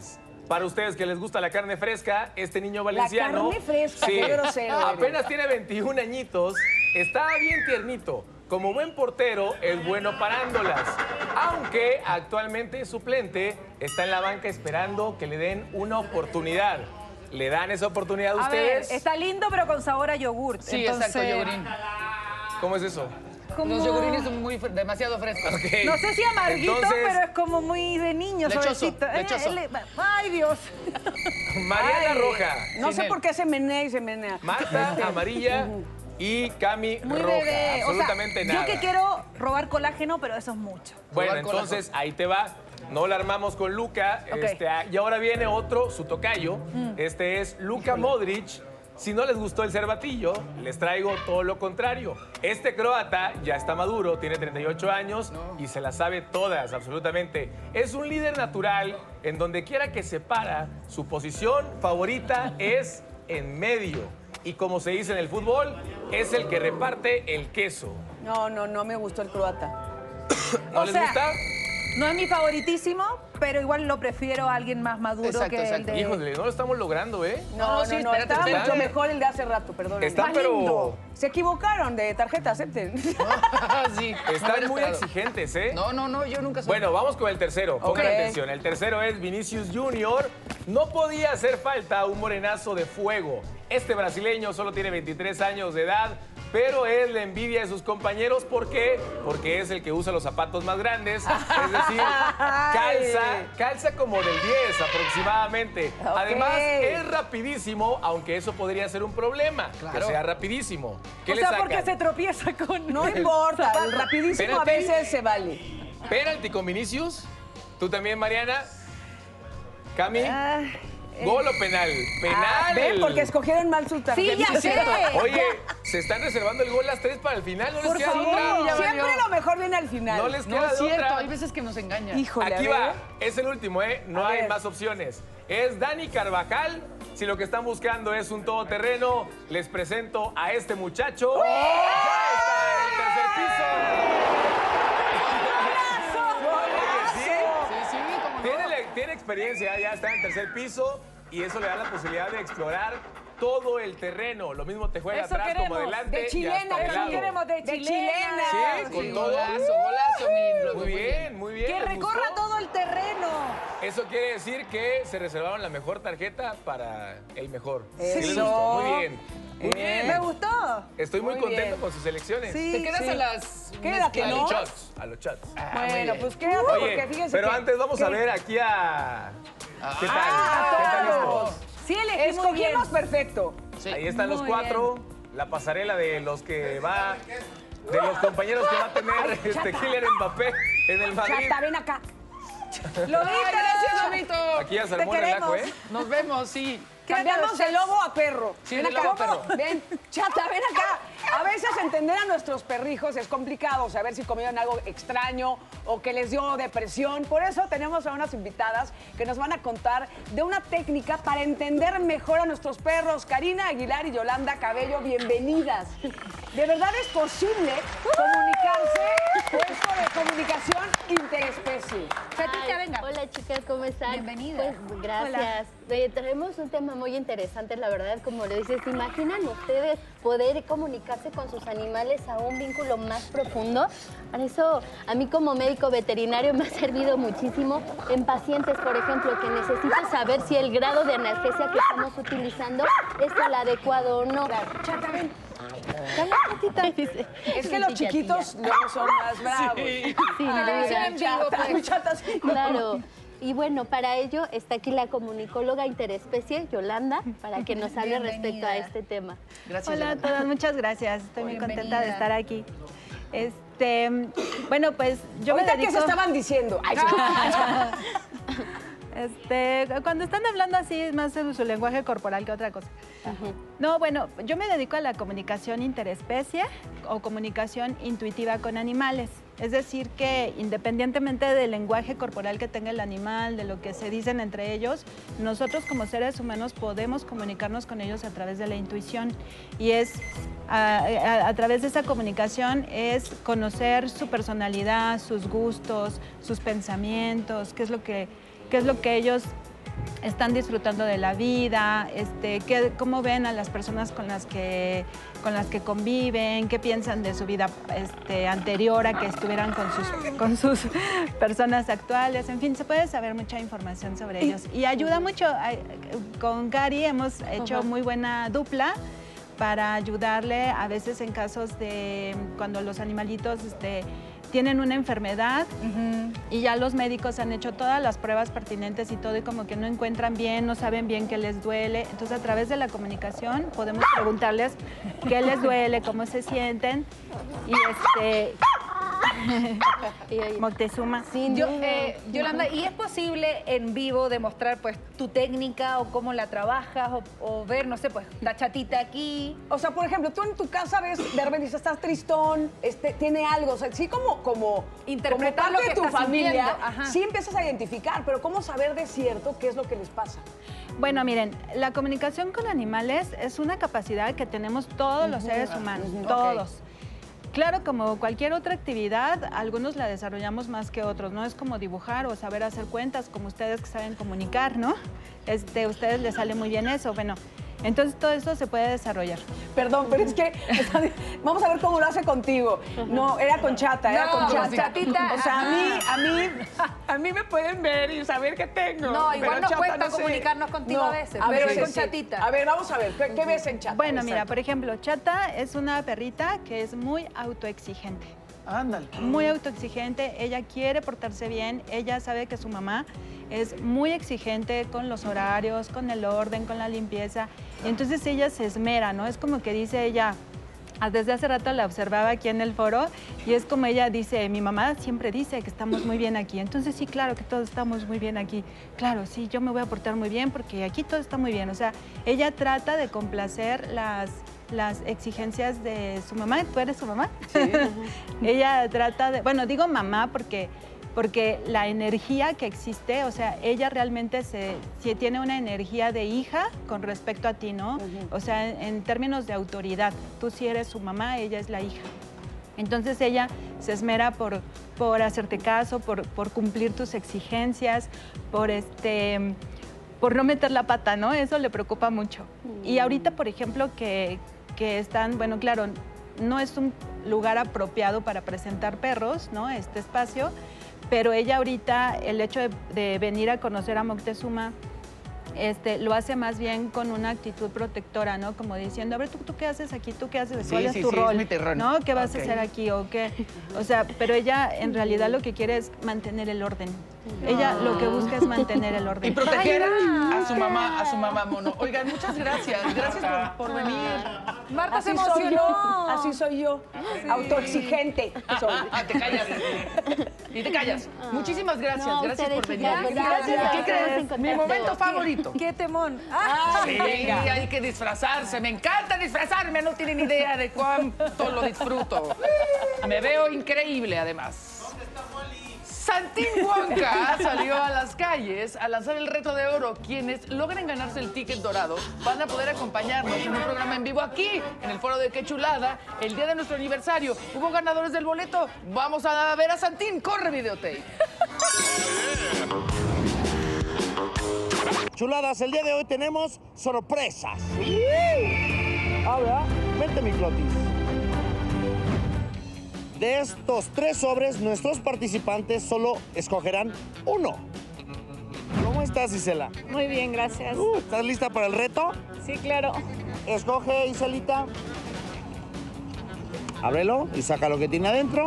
Speaker 6: Para ustedes que les gusta la carne fresca, este niño valenciano...
Speaker 3: carne fresca, qué grosero eres.
Speaker 6: Apenas tiene veintiún añitos, está bien tiernito. Como buen portero, es bueno parándolas. Aunque actualmente es suplente, está en la banca esperando que le den una oportunidad. ¿Le dan esa oportunidad a ustedes?
Speaker 2: A ver, está lindo, pero con sabor a yogur.
Speaker 1: Sí,
Speaker 2: Entonces,
Speaker 1: exacto, yogurín.
Speaker 6: ¿Cómo es eso?
Speaker 2: como-
Speaker 1: Los yogurines son muy fre- demasiado frescos.
Speaker 6: Ok.
Speaker 2: No sé si amarguito,
Speaker 6: Entonces,
Speaker 2: pero es como muy de niño,
Speaker 1: Lechoso,
Speaker 2: suavecito. Eh,
Speaker 1: lechoso.
Speaker 2: eh, Ay, Dios.
Speaker 6: Mariana
Speaker 3: Ay,
Speaker 6: Roja,
Speaker 3: No
Speaker 1: Sin
Speaker 3: sé
Speaker 1: él.
Speaker 3: por qué se menea y se menea.
Speaker 6: Marta amarilla y Cami
Speaker 2: Muy
Speaker 6: roja.
Speaker 2: bebé.
Speaker 6: Absolutamente
Speaker 2: o sea,
Speaker 6: nada.
Speaker 2: Yo que quiero robar colágeno, pero eso es mucho.
Speaker 6: Bueno,
Speaker 1: Robar colágeno.
Speaker 6: entonces ahí te va. No la armamos con Luka.
Speaker 2: Ok.
Speaker 6: Este, ah, y ahora viene otro, su tocayo. Este es Luka Modric. Si no les gustó el cervatillo, les traigo todo lo contrario. Este croata ya está maduro, tiene treinta y ocho años y se las sabe todas, absolutamente. Es un líder natural en donde quiera que se para, su posición favorita es en medio. Y como se dice en el fútbol, es el que reparte el queso.
Speaker 3: No, no, no me gustó el croata.
Speaker 6: ¿No
Speaker 2: O
Speaker 6: les
Speaker 2: sea,
Speaker 6: gusta?
Speaker 2: No es mi favoritísimo, pero igual lo prefiero a alguien más maduro
Speaker 1: Exacto,
Speaker 2: que el
Speaker 1: exacto.
Speaker 2: de...
Speaker 6: Híjole, no lo estamos logrando, ¿eh?
Speaker 3: No,
Speaker 1: No,
Speaker 3: no,
Speaker 1: sí,
Speaker 3: no,
Speaker 1: espérate,
Speaker 3: estaba
Speaker 1: espérate.
Speaker 3: mucho mejor el de hace rato, perdón.
Speaker 6: Está, pero-
Speaker 3: Se equivocaron de tarjeta, acepten.
Speaker 1: Sí.
Speaker 6: Están
Speaker 1: haber
Speaker 6: muy
Speaker 1: esperado.
Speaker 6: exigentes, ¿eh?
Speaker 1: No, no, no, yo nunca soy.
Speaker 6: Bueno, vamos con el tercero. Pongan
Speaker 3: Ok.
Speaker 6: atención. El tercero es Vinicius Junior. No podía hacer falta un morenazo de fuego. Este brasileño solo tiene veintitrés años de edad, pero es la envidia de sus compañeros. ¿Por qué? Porque es el que usa los zapatos más grandes. Es decir, calza, calza como del diez aproximadamente.
Speaker 3: Ok.
Speaker 6: Además, es rapidísimo, aunque eso podría ser un problema.
Speaker 1: Claro.
Speaker 6: Que sea rapidísimo. ¿Qué
Speaker 2: O
Speaker 6: le
Speaker 2: sea,
Speaker 6: sacan?
Speaker 2: porque se tropieza con...
Speaker 3: No importa, el rapidísimo a
Speaker 6: Espérate.
Speaker 3: veces se vale.
Speaker 6: Penalti con Vinicius. ¿Tú también, Mariana? ¿Cami?
Speaker 2: Ah,
Speaker 6: ¿Gol o penal? Penal.
Speaker 3: Ah, ¿ven? Porque escogieron mal su tarjeta.
Speaker 2: Sí, ya sé.
Speaker 6: Oye, se están reservando el gol las tres para el final. No les
Speaker 3: Por
Speaker 6: queda
Speaker 3: favor,
Speaker 6: otra.
Speaker 1: ya
Speaker 3: siempre
Speaker 1: valió.
Speaker 3: lo mejor viene al final.
Speaker 6: No les
Speaker 1: No
Speaker 6: queda
Speaker 1: es
Speaker 6: de
Speaker 1: cierto,
Speaker 6: otra.
Speaker 1: hay veces que nos engañan.
Speaker 3: Híjole,
Speaker 6: Aquí
Speaker 3: a
Speaker 6: va.
Speaker 3: ver.
Speaker 6: Es el último, ¿eh? No
Speaker 3: A
Speaker 6: hay
Speaker 3: ver.
Speaker 6: más opciones. Es Dani Carvajal. Si lo que están buscando es un todoterreno, les presento a este muchacho. Ya está en el tercer piso. ¿Sí?
Speaker 1: Sí, sí, como no.
Speaker 6: Tiene, le- tiene experiencia, ya está en el tercer piso y eso le da la posibilidad de explorar todo el terreno. Lo mismo te juega
Speaker 2: Eso
Speaker 6: atrás como
Speaker 2: queremos,
Speaker 6: adelante.
Speaker 3: de
Speaker 6: y
Speaker 3: chilena,
Speaker 6: hasta de
Speaker 3: eso
Speaker 6: lado.
Speaker 2: queremos de
Speaker 3: De
Speaker 2: chilena.
Speaker 3: chilena.
Speaker 6: Sí, con
Speaker 1: Sí,
Speaker 6: todo.
Speaker 1: Golazo, golazo, mi loco,
Speaker 6: Muy bien, muy bien.
Speaker 2: Que
Speaker 6: ¿les
Speaker 2: recorra
Speaker 6: gustó?
Speaker 2: todo el terreno.
Speaker 6: Eso quiere decir que se reservaron la mejor tarjeta para el mejor. ¿Sí les
Speaker 3: Eso.
Speaker 6: gustó? Muy bien. Muy
Speaker 3: Eh.
Speaker 6: bien.
Speaker 2: Me gustó.
Speaker 6: Estoy muy,
Speaker 3: Muy
Speaker 6: contento
Speaker 3: bien.
Speaker 6: con sus elecciones.
Speaker 2: Sí.
Speaker 1: Te quedas
Speaker 3: sí.
Speaker 1: a las...
Speaker 3: Quédate,
Speaker 6: A
Speaker 3: ¿no?
Speaker 6: los shots, a los shots.
Speaker 1: Ah, muy
Speaker 3: Bueno,
Speaker 1: bien.
Speaker 3: pues quédate
Speaker 6: Oye,
Speaker 3: porque fíjense
Speaker 6: pero
Speaker 3: que-
Speaker 6: antes vamos a
Speaker 3: que
Speaker 6: ver aquí a... ¿Qué tal?
Speaker 3: Ah,
Speaker 6: ¿Qué tal
Speaker 3: todos.
Speaker 6: esto?
Speaker 2: Sí, elegí muy bien.
Speaker 3: Escogimos perfecto.
Speaker 1: Sí.
Speaker 6: Ahí están los
Speaker 2: Muy
Speaker 6: cuatro. La pasarela de los que va... De los compañeros que va a tener este Kylian Mbappé en el Madrid.
Speaker 3: Chata, ven acá.
Speaker 2: Lo
Speaker 1: Ay,
Speaker 2: viste.
Speaker 1: gracias, Lobito.
Speaker 6: Aquí ya se
Speaker 2: Te
Speaker 6: armó el relajo,
Speaker 2: queremos.
Speaker 6: ¿eh?
Speaker 1: Nos vemos, sí.
Speaker 3: Cambiamos de lobo a perro.
Speaker 1: Sí,
Speaker 3: ven
Speaker 1: de
Speaker 3: acá.
Speaker 1: lobo a perro.
Speaker 3: Ven, chata, ven acá. A veces entender a nuestros perrijos es complicado, saber si comieron algo extraño o que les dio depresión. Por eso tenemos a unas invitadas que nos van a contar de una técnica para entender mejor a nuestros perros. Karina Aguilar y Yolanda Cabello, bienvenidas. ¿De verdad es posible comunicarse por esto de comunicación interespecie?
Speaker 2: Chatita,
Speaker 7: Ay,
Speaker 2: venga.
Speaker 7: Hola chicas, ¿cómo están?
Speaker 2: Bienvenida.
Speaker 7: Pues gracias. Oye, traemos un tema muy interesante, la verdad, como le dices, ¿se imaginan ustedes poder comunicarse con sus animales a un vínculo más profundo? Para eso, a mí como médico veterinario me ha servido muchísimo en pacientes, por ejemplo, que necesitan saber si el grado de analgesia que estamos utilizando es el adecuado o no.
Speaker 3: Chata, ven.
Speaker 7: Dale, gatita. Dice.
Speaker 3: Es que los
Speaker 7: Sí,
Speaker 3: chiquitos luego son más bravos.
Speaker 7: Sin
Speaker 3: Ay,
Speaker 7: duda.
Speaker 3: chata, mi chata, sí.
Speaker 7: Claro. Y bueno, para ello está aquí la comunicóloga interespecie, Yolanda, para que nos hable respecto a
Speaker 2: Bienvenida.
Speaker 7: este tema.
Speaker 1: Gracias,
Speaker 8: Hola a
Speaker 1: Yolanda.
Speaker 8: todas, muchas gracias. Estoy muy
Speaker 2: Bienvenida.
Speaker 8: contenta de estar aquí. Este, bueno, pues yo
Speaker 3: Ahorita
Speaker 8: me dedico...
Speaker 3: que se estaban diciendo. Ay, sí.
Speaker 8: Este, cuando están hablando así es más en su lenguaje corporal que otra cosa. No, bueno, yo me dedico a la comunicación interespecie o comunicación intuitiva con animales. Es decir, que independientemente del lenguaje corporal que tenga el animal, de lo que se dicen entre ellos, nosotros como seres humanos podemos comunicarnos con ellos a través de la intuición. Y es a, a- a través de esa comunicación es conocer su personalidad, sus gustos, sus pensamientos, qué es lo que, qué es lo que ellos están disfrutando de la vida, este, qué, cómo ven a las personas con las que, con las que conviven, qué piensan de su vida este, anterior a que estuvieran con sus, con sus personas actuales. En fin, se puede saber mucha información sobre ellos. Y ayuda mucho. Con Gary hemos hecho muy buena dupla para ayudarle a veces en casos de cuando los animalitos este, tienen una enfermedad uh-huh. y ya los médicos han hecho todas las pruebas pertinentes y todo y como que no encuentran bien, no saben bien qué les duele. Entonces a través de la comunicación podemos preguntarles qué les duele, cómo se sienten y este... Moctezuma.
Speaker 2: Sin Yo, eh, Yolanda, ¿y es posible en vivo demostrar pues tu técnica o cómo la trabajas o, o ver, no sé, pues la chatita aquí?
Speaker 3: O sea, por ejemplo, tú en tu casa ves, de repente dices, estás tristón, este, tiene algo, o sea, sí como, como,
Speaker 2: interpretar
Speaker 3: como parte
Speaker 2: lo que
Speaker 3: de tu
Speaker 2: estás
Speaker 3: familia,
Speaker 2: Ajá.
Speaker 3: sí empiezas a identificar, pero ¿cómo saber de cierto qué es lo que les pasa?
Speaker 8: Bueno, miren, la comunicación con animales es una capacidad que tenemos todos los seres humanos, uh-huh. todos. Okay. Claro, como cualquier otra actividad, algunos la desarrollamos más que otros, ¿no? Es como dibujar o saber hacer cuentas, como ustedes que saben comunicar, ¿no? Este, a ustedes les sale muy bien eso, bueno. Entonces todo esto se puede desarrollar.
Speaker 3: Perdón, pero es que vamos a ver cómo lo hace contigo. No, era con Chata, era
Speaker 2: no,
Speaker 3: con Chata.
Speaker 2: Chatita.
Speaker 3: O sea, a mí, a mí, a mí me pueden ver y saber qué tengo.
Speaker 2: No, igual nos
Speaker 3: Chata,
Speaker 2: cuesta
Speaker 3: no sé.
Speaker 2: comunicarnos contigo
Speaker 3: no,
Speaker 2: a veces,
Speaker 3: a
Speaker 2: pero
Speaker 3: veces,
Speaker 2: es con
Speaker 3: sí.
Speaker 2: Chatita.
Speaker 3: A ver, vamos a ver, ¿qué, qué ves en Chata?
Speaker 8: Bueno,
Speaker 3: Exacto.
Speaker 8: mira, por ejemplo, Chata es una perrita que es muy autoexigente.
Speaker 1: Ándale.
Speaker 8: Muy autoexigente, ella quiere portarse bien, ella sabe que su mamá es muy exigente con los horarios, con el orden, con la limpieza, y entonces ella se esmera, ¿no? Es como que dice ella, desde hace rato la observaba aquí en el foro, y es como ella dice, mi mamá siempre dice que estamos muy bien aquí, entonces sí, claro que todos estamos muy bien aquí, claro, sí, yo me voy a portar muy bien porque aquí todo está muy bien, o sea, ella trata de complacer las... las exigencias de su mamá. ¿Tú eres su mamá?
Speaker 3: Sí.
Speaker 8: Ella trata de... Bueno, digo mamá porque, porque la energía que existe, o sea, ella realmente se, si tiene una energía de hija con respecto a ti, ¿no? Uh-huh. O sea, en, en términos de autoridad. Tú sí eres su mamá, ella es la hija. Entonces ella se esmera por, por hacerte caso, por, por cumplir tus exigencias, por este... por no meter la pata, ¿no? Eso le preocupa mucho. Mm. Y ahorita, por ejemplo, que, que están, bueno, claro, no es un lugar apropiado para presentar perros, ¿no? Este espacio, pero ella ahorita, el hecho de, de venir a conocer a Moctezuma, este, lo hace más bien con una actitud protectora, ¿no? Como diciendo, a ver, ¿tú, tú qué haces aquí? ¿Tú qué haces? ¿Cuál
Speaker 1: sí,
Speaker 8: es
Speaker 1: sí,
Speaker 8: tu
Speaker 1: sí,
Speaker 8: rol?
Speaker 1: Es mi terreno.
Speaker 8: ¿No? ¿Qué vas
Speaker 1: okay.
Speaker 8: a hacer aquí? ¿O qué? O sea, pero ella en realidad lo que quiere es mantener el orden. Ella lo que busca es mantener el orden.
Speaker 1: Y proteger Ay, a su mamá, a su mamá mono. Oigan, muchas gracias. Gracias por, por venir.
Speaker 2: Marta
Speaker 3: así
Speaker 2: se
Speaker 3: soy yo,
Speaker 2: emocionó.
Speaker 3: así soy yo. Sí. Autoexigente. Soy.
Speaker 1: Ah, te callas. Y te callas. Ah. Muchísimas gracias.
Speaker 7: No,
Speaker 1: gracias por venir.
Speaker 7: Gracias.
Speaker 2: Gracias.
Speaker 1: ¿Qué crees? Mi momento favorito.
Speaker 2: ¡Qué temón!
Speaker 1: Ah, sí, hay que disfrazarse. Me encanta disfrazarme. No tienen idea de cuánto lo disfruto. Me veo increíble, además. Santín Wonka salió a las calles a lanzar el reto de oro. Quienes logren ganarse el ticket dorado van a poder acompañarnos en un programa en vivo aquí, en el foro de Qué Chulada, el día de nuestro aniversario. Hubo ganadores del boleto. Vamos a ver a Santín. Corre, videotape.
Speaker 9: Chuladas, el día de hoy tenemos sorpresas. Ah, ¿verdad? Vente, mi Clotis. De estos tres sobres, nuestros participantes solo escogerán uno. ¿Cómo estás, Isela?
Speaker 10: Muy bien, gracias.
Speaker 9: Uh, ¿Estás lista para el reto?
Speaker 10: Sí, claro.
Speaker 9: Escoge, Iselita. Ábrelo y saca lo que tiene adentro.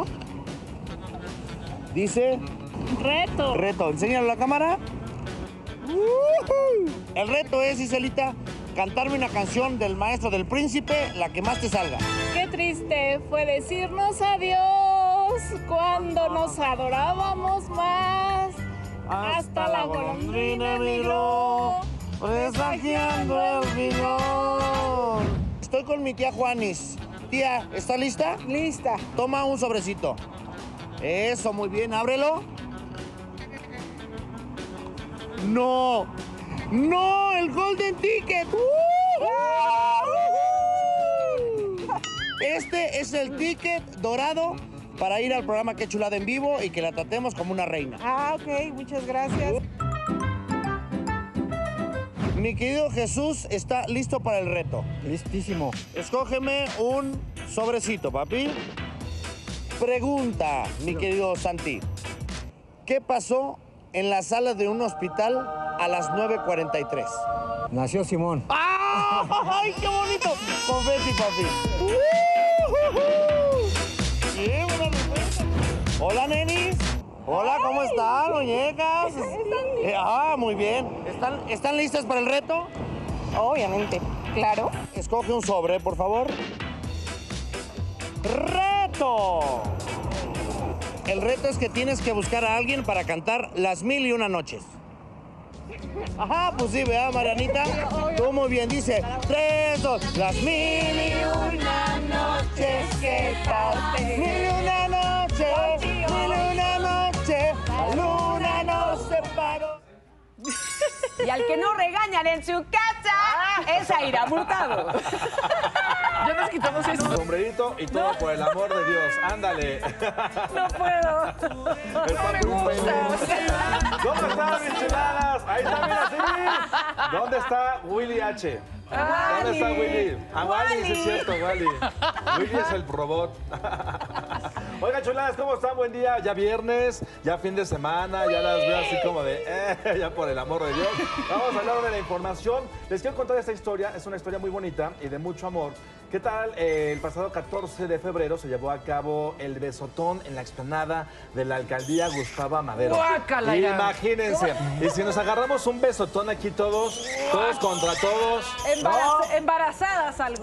Speaker 9: Dice...
Speaker 10: Reto.
Speaker 9: Reto. Enséñalo a la cámara. Uh-huh. El reto es, Iselita, cantarme una canción del Maestro del Príncipe, la que más te salga.
Speaker 10: Qué triste fue decirnos adiós cuando nos adorábamos más. Hasta, Hasta la golondrina miró, presagiando el vigor.
Speaker 9: Estoy con mi tía Juanis. Tía, ¿está lista?
Speaker 3: Lista.
Speaker 9: Toma un sobrecito. Eso, muy bien, ábrelo. ¡No! ¡No! ¡El Golden Ticket! Este es el ticket dorado para ir al programa Qué Chulada en vivo y que la tratemos como una reina.
Speaker 10: Ah, ok. Muchas gracias.
Speaker 9: Mi querido Jesús está listo para el reto.
Speaker 11: Listísimo.
Speaker 9: Escógeme un sobrecito, papi. Pregunta, mi querido Santi. ¿Qué pasó en la sala de un hospital a las nueve cuarenta y tres?
Speaker 11: Nació Simón.
Speaker 9: ¡Ay, qué bonito! Confeti, papi. Bien, buena respuesta. Hola, nenis. Hola, ¿cómo están, muñecas? Eh, ah, muy bien. ¿Están, ¿Están listas para el reto?
Speaker 10: Obviamente, claro.
Speaker 9: Escoge un sobre, por favor. ¡Reto! El reto es que tienes que buscar a alguien para cantar Las Mil y Una Noches. Ajá, pues sí, ¿verdad, Marianita? Tú muy bien, dice, tres, dos, las mil y una noches que pasé. Mil y una noches, mil y una noches, la luna nos separó.
Speaker 3: Y al que no regañan en su casa es a Ira Hurtado.
Speaker 1: Ya nos quitamos eso.
Speaker 12: Sombrerito y todo por el amor de Dios. Ándale.
Speaker 3: No puedo.
Speaker 12: No me gusta. ¿Dónde están mis chuladas? Ahí está, mira, sí. ¿Dónde está Willy H? ¿Dónde está Willy? Ah, Wally, sí es cierto, Wally. Willy es el robot. Oigan, chuladas, ¿cómo están? Buen día. Ya viernes, ya fin de semana, ya las veo así como de, eh, ya por el amor de Dios. Vamos a hablar de la información. Les quiero contar esta historia. Es una historia muy bonita y de mucho amor. ¿Qué tal? Eh, el pasado catorce de febrero se llevó a cabo el besotón en la explanada de la alcaldía Gustavo Amadero.
Speaker 1: ¡Guácala!
Speaker 12: Imagínense. Y si nos agarramos un besotón aquí todos, todos contra todos.
Speaker 2: Embaraz- Embarazadas algo.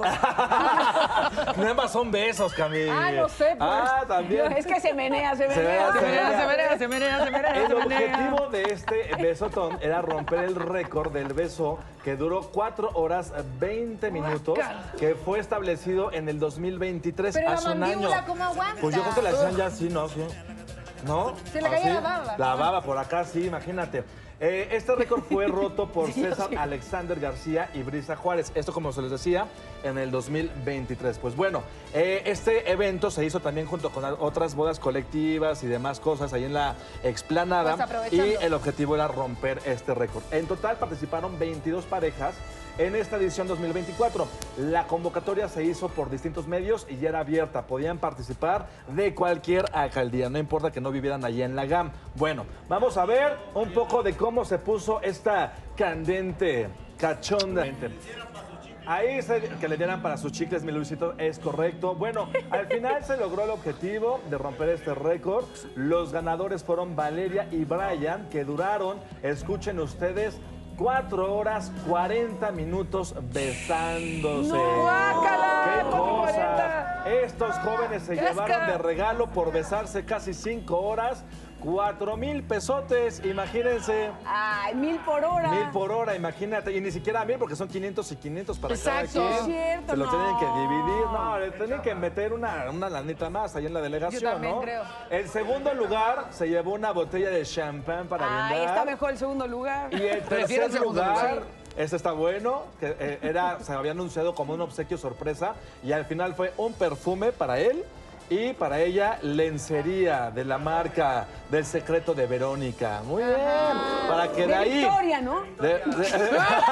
Speaker 12: Nada más son besos, Camille.
Speaker 2: Ah, no sé, pues.
Speaker 12: Ah, también.
Speaker 3: Es que se menea, se
Speaker 12: Se
Speaker 3: menea.
Speaker 12: menea,
Speaker 1: Se menea, se menea, se menea, se menea,
Speaker 12: El
Speaker 1: se menea.
Speaker 12: objetivo de este besotón era romper el récord del beso que duró cuatro horas veinte minutos, que fue establecido en el dos mil veintitrés,
Speaker 2: Pero la
Speaker 12: hace un año.
Speaker 2: mandíbula, ¿cómo aguanta?
Speaker 12: Pues yo creo que la hacían ya así, ¿no? Sí. ¿No?
Speaker 2: Se le caía la baba.
Speaker 12: La baba por acá, sí, imagínate. Eh, este récord fue roto por César Alexander García y Brisa Juárez. Esto, como se les decía, en el dos mil veintitrés. Pues bueno, eh, este evento se hizo también junto con otras bodas colectivas y demás cosas ahí en la explanada.
Speaker 2: Pues aprovechando.
Speaker 12: Y el objetivo era romper este récord. En total participaron veintidós parejas en esta edición dos mil veinticuatro. La convocatoria se hizo por distintos medios y ya era abierta. Podían participar de cualquier alcaldía, no importa que no vivieran allí en la G A M. Bueno, vamos a ver un poco de cómo se puso esta candente, cachonda. Ahí se, que le dieran para sus chicles, mi Luisito, es correcto. Bueno, al final se logró el objetivo de romper este récord. Los ganadores fueron Valeria y Brian, que duraron, escuchen ustedes, cuatro horas cuarenta minutos besándose.
Speaker 2: ¡No, guácala!
Speaker 12: ¡Qué
Speaker 2: ¿Cómo
Speaker 12: cosa!
Speaker 2: cuarenta?
Speaker 12: Estos jóvenes se
Speaker 2: ¡Qué
Speaker 12: llevaron
Speaker 2: asco!
Speaker 12: de regalo por besarse casi cinco horas, cuatro mil pesotes, imagínense.
Speaker 3: Ay, mil por hora.
Speaker 12: Mil por hora, imagínate. Y ni siquiera mil, porque son quinientos y quinientos para
Speaker 1: Exacto.
Speaker 12: cada quien.
Speaker 3: Es cierto,
Speaker 12: Se lo
Speaker 3: no.
Speaker 12: tienen que dividir. No, le tienen que meter una, una lanita más ahí en la delegación,
Speaker 2: Yo también
Speaker 12: ¿no?
Speaker 2: creo.
Speaker 12: El segundo lugar se llevó una botella de champán para
Speaker 3: Ay,
Speaker 12: brindar.
Speaker 3: está mejor el segundo lugar.
Speaker 12: Y el
Speaker 1: Prefiero
Speaker 12: tercer
Speaker 1: el segundo
Speaker 12: lugar,
Speaker 1: lugar.
Speaker 12: este está bueno, que eh, era, se había anunciado como un obsequio sorpresa y al final fue un perfume para él y para ella lencería de la marca del secreto de Verónica. Muy bien, para que de,
Speaker 3: De
Speaker 12: ahí...
Speaker 3: Victoria, ¿no?
Speaker 12: de- de-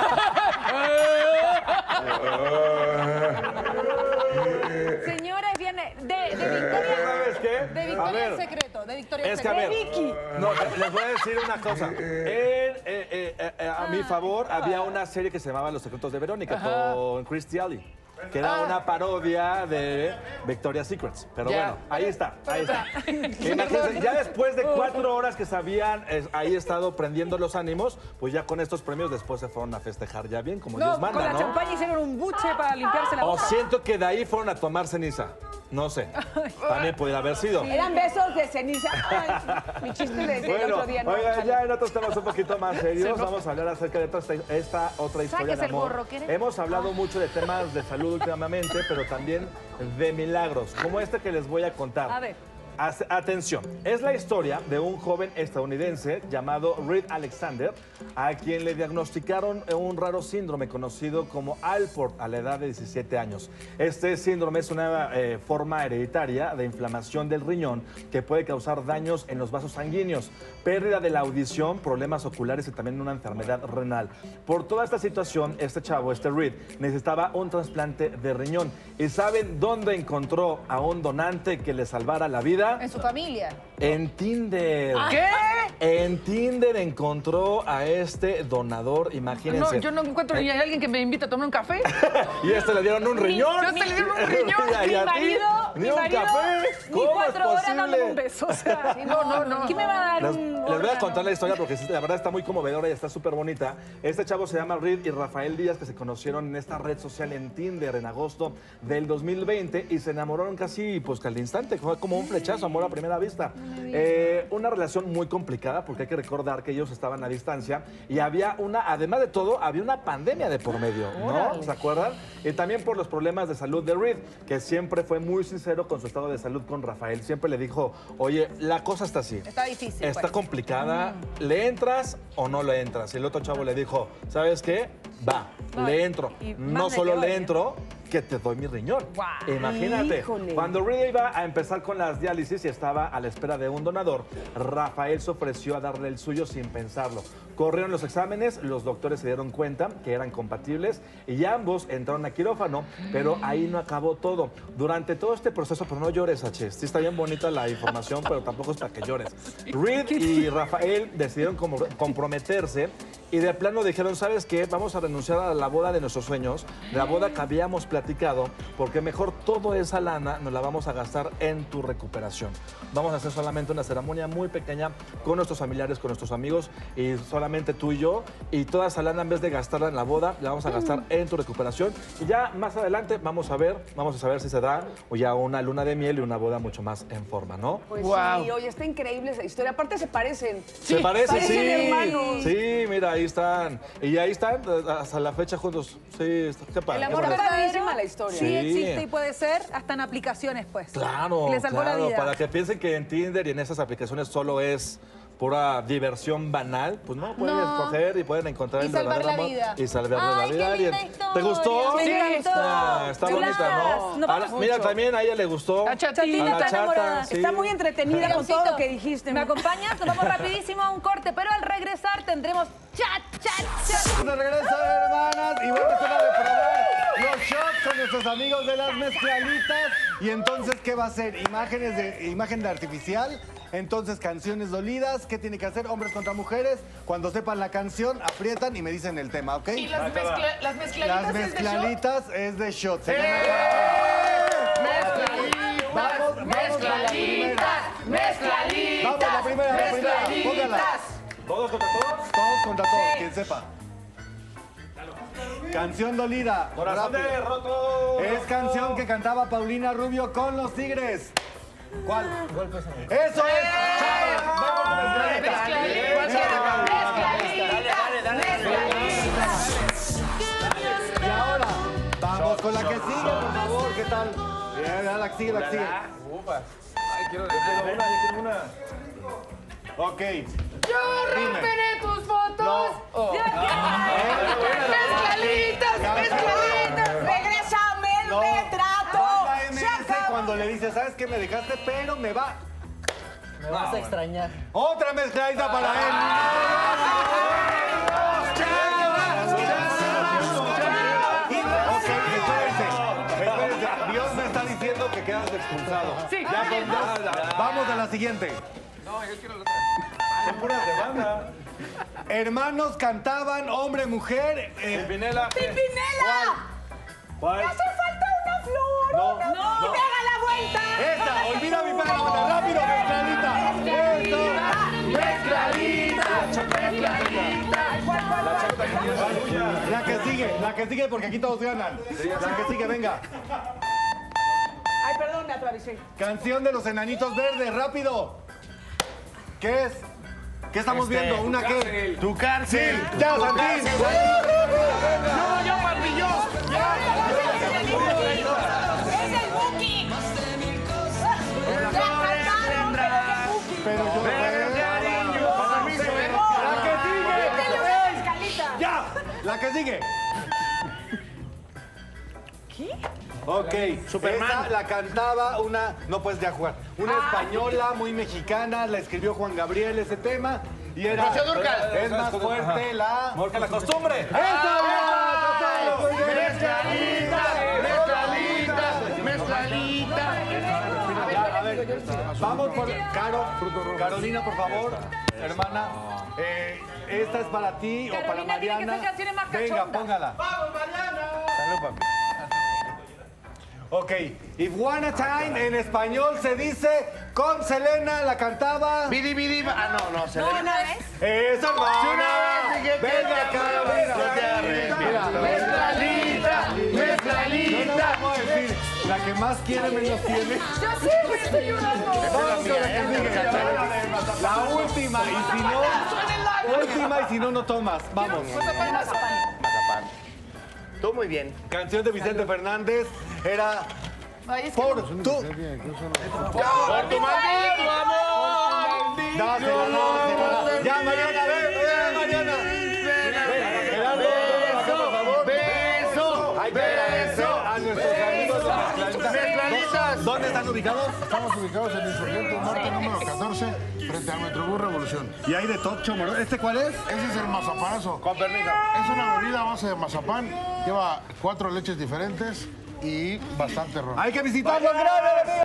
Speaker 2: Señores, viene de, de Victoria.
Speaker 12: ¿Sabes qué?
Speaker 2: De
Speaker 12: A
Speaker 2: Victoria
Speaker 12: ver.
Speaker 2: el secreto. De Victoria
Speaker 12: Es
Speaker 2: el
Speaker 12: que a
Speaker 2: secreto.
Speaker 12: ver,
Speaker 3: De Vicky.
Speaker 12: no, les voy a decir una cosa. En, eh, eh, eh, a mi favor, había una serie que se llamaba Los Secretos de Verónica con Christy Alley, que era una parodia de Victoria's Secrets. Pero
Speaker 1: Ya.
Speaker 12: bueno, ahí está, ahí está. Imagínense, ya después de cuatro horas que se habían eh, ahí estado prendiendo los ánimos, pues ya con estos premios después se fueron a festejar ya bien, como
Speaker 2: No,
Speaker 12: Dios
Speaker 2: con
Speaker 12: manda,
Speaker 2: la
Speaker 12: ¿no?
Speaker 2: champaña hicieron un buche para limpiarse la
Speaker 12: O
Speaker 2: boca.
Speaker 12: siento que de ahí fueron a tomar ceniza. No sé. También pudiera haber sido.
Speaker 3: Eran besos de ceniza. Ay, mi chiste desde el
Speaker 12: Bueno,
Speaker 3: otro día. No,
Speaker 12: oigan,
Speaker 3: chale.
Speaker 12: ya en otros temas un poquito más serios, vamos a hablar acerca de esta, esta otra historia
Speaker 2: Sáquese
Speaker 12: de
Speaker 2: el
Speaker 12: amor.
Speaker 2: gorro, ¿quiere?
Speaker 12: Hemos hablado mucho de temas de salud últimamente, pero también de milagros, como este que les voy a contar.
Speaker 2: A ver.
Speaker 12: Atención, es la historia de un joven estadounidense llamado Reed Alexander, a quien le diagnosticaron un raro síndrome conocido como Alport a la edad de diecisiete años. Este síndrome es una eh, forma hereditaria de inflamación del riñón que puede causar daños en los vasos sanguíneos, pérdida de la audición, problemas oculares y también una enfermedad renal. Por toda esta situación, este chavo, este Reed, necesitaba un trasplante de riñón. ¿Y saben dónde encontró a un donante que le salvara la vida?
Speaker 2: En su familia.
Speaker 12: En Tinder.
Speaker 1: ¿Qué?
Speaker 12: En Tinder encontró a este donador, imagínense.
Speaker 1: No, yo no encuentro ni a alguien que me invite a tomar un café.
Speaker 12: Y a este le dieron un riñón.
Speaker 1: Yo a este le dieron un riñón.
Speaker 12: Y
Speaker 2: Mi
Speaker 12: a ti,
Speaker 2: marido,
Speaker 12: ni
Speaker 2: mi
Speaker 12: un
Speaker 2: marido,
Speaker 12: café.
Speaker 2: ni
Speaker 12: ¿Cómo es
Speaker 2: cuatro horas dándome
Speaker 12: posible?
Speaker 2: un beso. O sea,
Speaker 1: No, no, no.
Speaker 2: ¿Quién me va a dar
Speaker 12: Les,
Speaker 2: un
Speaker 12: les voy a
Speaker 2: órgano?
Speaker 12: contar la historia porque sí, la verdad está muy conmovedora y está súper bonita. Este chavo se llama Reed y Rafael Díaz, que se conocieron en esta red social en Tinder en agosto del dos mil veinte y se enamoraron casi pues que al instante. Fue como un flechazo, amor a primera vista. Eh, una relación muy complicada porque hay que recordar que ellos estaban a distancia y había una, además de todo, había una pandemia de por medio, ¿no? ¿Se acuerdan? Y también por los problemas de salud de Reed, que siempre fue muy sincero con su estado de salud con Rafael. Siempre le dijo, oye, la cosa está así.
Speaker 2: Está difícil.
Speaker 12: Está
Speaker 2: pues.
Speaker 12: complicada, ¿le entras o no le entras? Y el otro chavo le dijo, ¿sabes qué? Va,
Speaker 2: No,
Speaker 12: le entro.
Speaker 2: y más
Speaker 12: No
Speaker 2: de
Speaker 12: solo
Speaker 2: que
Speaker 12: le
Speaker 2: oye.
Speaker 12: entro, que te doy mi riñón.
Speaker 2: Guau.
Speaker 12: Imagínate,
Speaker 3: Híjole.
Speaker 12: cuando Reed iba a empezar con las diálisis y estaba a la espera de un donador, Rafael se ofreció a darle el suyo sin pensarlo. Corrieron los exámenes, los doctores se dieron cuenta que eran compatibles y ambos entraron a quirófano, pero ahí no acabó todo. Durante todo este proceso, pero no llores, H. Sí está bien bonita la información, pero tampoco es para que llores. Reed y Rafael decidieron como comprometerse y de plano dijeron, ¿sabes qué? Vamos a renunciar a la boda de nuestros sueños, la boda que habíamos platicado, porque mejor toda esa lana nos la vamos a gastar en tu recuperación. Vamos a hacer solamente una ceremonia muy pequeña con nuestros familiares, con nuestros amigos y solamente tú y yo. Y toda esa lana, en vez de gastarla en la boda, la vamos a gastar en tu recuperación. Y ya más adelante vamos a ver, vamos a saber si se da o ya una luna de miel y una boda mucho más en forma, ¿no?
Speaker 3: Pues
Speaker 1: Wow.
Speaker 3: sí, oye, está increíble esa historia. Aparte se parecen.
Speaker 12: Se parece,
Speaker 3: parecen
Speaker 12: sí.
Speaker 3: hermanos.
Speaker 12: Sí, mira, ahí están. Y ahí están hasta la fecha juntos. Sí, está, qué padre.
Speaker 2: El
Speaker 12: qué
Speaker 2: amor
Speaker 12: padre.
Speaker 3: Está
Speaker 2: verdadero
Speaker 3: padrísima la historia.
Speaker 2: sí
Speaker 12: Sí.
Speaker 2: existe y puede ser hasta en aplicaciones, pues.
Speaker 12: Claro,
Speaker 2: Le salvó
Speaker 12: claro,
Speaker 2: la vida.
Speaker 12: para que piensen que en Tinder y en esas aplicaciones solo es pura diversión banal, pues no, pueden
Speaker 2: No.
Speaker 12: escoger y pueden encontrar
Speaker 2: Y
Speaker 12: el
Speaker 2: salvar
Speaker 12: verdadero
Speaker 2: la
Speaker 12: amor
Speaker 2: vida.
Speaker 12: y salvarle
Speaker 2: Ay,
Speaker 12: la
Speaker 2: qué
Speaker 12: vida a alguien.
Speaker 2: linda historia.
Speaker 12: ¿Te gustó?
Speaker 2: Me
Speaker 12: Sí.
Speaker 2: encantó.
Speaker 12: Ah, está
Speaker 2: Chuladas.
Speaker 12: bonita, ¿no?
Speaker 2: Nos
Speaker 12: A
Speaker 2: vamos
Speaker 12: la- mira,
Speaker 2: mucho.
Speaker 12: también a ella le gustó.
Speaker 1: La chatita
Speaker 12: A la
Speaker 2: está enamorada.
Speaker 12: chata, sí.
Speaker 3: Está muy entretenida con todo lo
Speaker 2: Leoncito,
Speaker 3: que dijiste.
Speaker 2: ¿Me acompañas? Nos vamos rapidísimo a un corte, pero al regresar tendremos chat, chat, chat.
Speaker 5: De regreso, hermanas, y bueno, es hora de probar los shots con nuestros amigos de las mezclalitas. Y entonces, ¿qué va a ser? Imágenes de, imagen de artificial. Entonces, canciones dolidas. ¿Qué tiene que hacer? Hombres contra mujeres. Cuando sepan la canción, aprietan y me dicen el tema, ¿ok?
Speaker 1: Y las, mezcla- las mezcladitas
Speaker 5: Las
Speaker 1: es de show.
Speaker 5: mezclalitas es de shot. Se
Speaker 1: ¡Eh!
Speaker 5: llama-
Speaker 1: Mezcladitas,
Speaker 5: Vamos, vamos con la
Speaker 1: mezcladitas,
Speaker 5: primera.
Speaker 1: mezcladitas,
Speaker 5: Vamos, la primera, la primera. Póngala.
Speaker 1: mezcladitas.
Speaker 12: ¿Todos contra todos?
Speaker 5: Todos contra todos, quien sepa. Canción dolida.
Speaker 12: Corazón
Speaker 5: Rápido.
Speaker 12: de roto.
Speaker 5: Es canción que cantaba Paulina Rubio con los Tigres. ¿Cuál? ¡Eso es! ¡Chava! ¡Vamos con mezcladitas! Y ahora, vamos con la que sigue, por favor. ¿Qué tal? Bien, la que sigue, la que sigue.
Speaker 6: Ay, quiero ganar.
Speaker 12: Una, yo quiero una.
Speaker 5: Ok.
Speaker 1: Yo
Speaker 5: Dime.
Speaker 1: romperé tus fotos.
Speaker 5: No.
Speaker 1: Oh. Mezcladitas, mezcladitas.
Speaker 3: ¡Regrésame el
Speaker 5: No.
Speaker 3: retrato!
Speaker 5: Banda
Speaker 3: ¡Se
Speaker 5: M S
Speaker 3: acabó!
Speaker 5: cuando le dice, ¿sabes qué? Me dejaste, pero me va.
Speaker 11: Me vas a extrañar.
Speaker 5: Otra mezcladita para él. Ok, espérense, espérense. Dios me está diciendo que quedas expulsado.
Speaker 1: Sí.
Speaker 5: Ya con dos. Vamos a la siguiente.
Speaker 6: No, yo quiero la otra.
Speaker 12: Son puras de banda.
Speaker 5: Hermanos cantaban hombre, mujer. eh,
Speaker 12: Pimpinela.
Speaker 3: ¡Pimpinela!
Speaker 12: ¿Cuál?
Speaker 3: ¡Me hace falta una flor!
Speaker 5: No,
Speaker 3: una-
Speaker 5: no.
Speaker 3: ¡Y pega la vuelta!
Speaker 5: ¡Esa! ¡Olvida mi pega la vuelta! ¡Rápido, mezcladita! ¡Eso! La que sigue, la que sigue porque aquí todos ganan. La que sigue, venga.
Speaker 3: Ay, perdón, me atravesé.
Speaker 5: Canción de los enanitos verdes, rápido. ¿Qué es? ¿Qué estamos
Speaker 9: Este,
Speaker 5: viendo? ¿Una qué?
Speaker 6: cárcel.
Speaker 5: Tu cárcel. Ya, Santín.
Speaker 1: No, yo, papi, yo.
Speaker 3: ¡Es el Buki! ¡Ya cantaron!
Speaker 5: que sigue.
Speaker 3: ¿Qué?
Speaker 5: Ok,
Speaker 9: Superman.
Speaker 5: esa la cantaba una, no puedes ya jugar, una española muy mexicana, la escribió Juan Gabriel ese tema y era...
Speaker 9: Rocío Dúrcal.
Speaker 5: Es más fuerte la...
Speaker 12: Mejor que la costumbre.
Speaker 5: ¡Eso!
Speaker 9: Mezclalita, mezclalita, mezclalita.
Speaker 5: Ya, a ver, vamos por... Caro, Carolina, por favor, hermana. Eh, esta es para ti o para
Speaker 2: Carolina tiene que
Speaker 5: Mariana.
Speaker 2: ser canciones más
Speaker 5: Venga,
Speaker 2: cachondas.
Speaker 5: póngala. ¡Vamos, Mariana! Salud, papi. Ok, Iguana Time en español se dice con Selena, la cantaba.
Speaker 9: Bidi, bidi, ah, no, no, Selena.
Speaker 2: ¿Una vez?
Speaker 5: ¡Eso, hermana! Venga, Carolina. Mira,
Speaker 9: Mezclalita, mezclalita.
Speaker 5: yo no puedo decir, la que más quiere menos tiene.
Speaker 2: Yo siempre estoy llorando.
Speaker 5: Vamos con la que sigue. La última, y si no, última y si no, no tomas. Vamos.
Speaker 9: Mazapán. Tú muy bien.
Speaker 5: Canción de Vicente Fernández era
Speaker 2: Ay, es que
Speaker 5: Por
Speaker 2: no-
Speaker 5: tu...
Speaker 9: Por tu maldito amor.
Speaker 5: Dásela, dásela. Ya, Mariana, ven, ven, Mariana. Ven, Gerardo, acá, por favor.
Speaker 9: Beso,
Speaker 5: Hay que agradecer a nuestros amigos de Mezclalitas. ¿Dónde están ubicados?
Speaker 13: Estamos ubicados en Insurgentes Norte, número catorce, frente al Metrobús Revolución.
Speaker 5: Y hay de Tocho, Moro. ¿Este cuál es?
Speaker 13: Ese es el mazapanazo.
Speaker 9: Con permiso.
Speaker 13: Es una bebida a base de mazapán, lleva cuatro leches diferentes y bastante ron.
Speaker 5: Hay que visitarlo, gracias.